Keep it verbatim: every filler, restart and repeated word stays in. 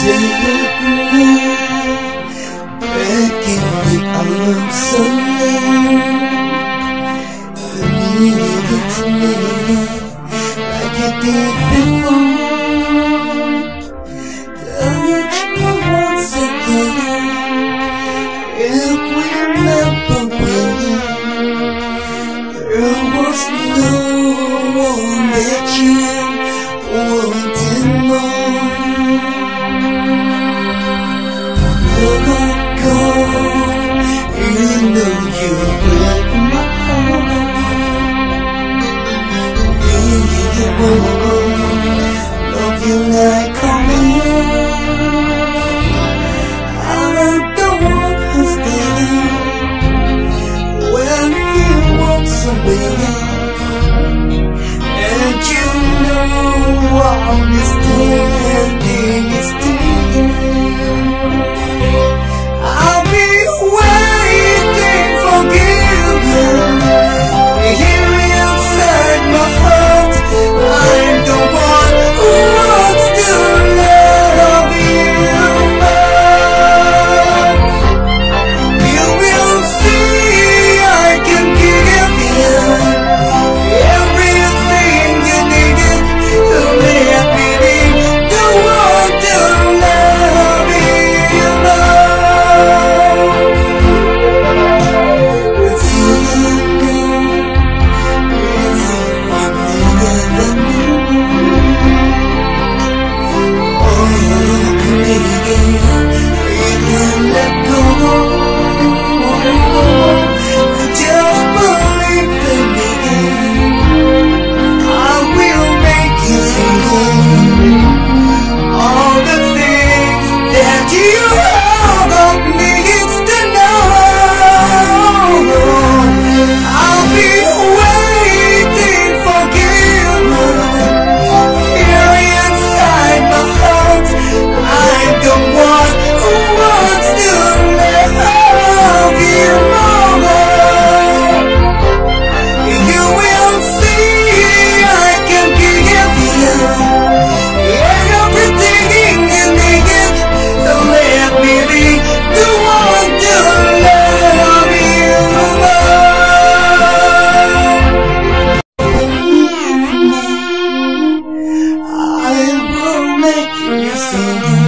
Begging me I love so I needed it to me like it did before. Touch me once again. If we remember when there was no one that you wanted more. You know you break my heart. You won't love you like me. I'm the one who's there when you walk away, and you know I'll be standing still. I'll be waiting, forgiven, here inside my heart. I'm the one who wants to love you more. You will see I can give you everything you needed to let me be the one to love you more. If you knew, if you never knew, all you created, you can let go. Just believe in me, I will make you feel all the things that you all needs to know. I'll be waiting, forgiven, here inside my heart. I'm the one who wants to love you more. You will see I can give you everything you needed to let me be the one to love you more. I will make you sing.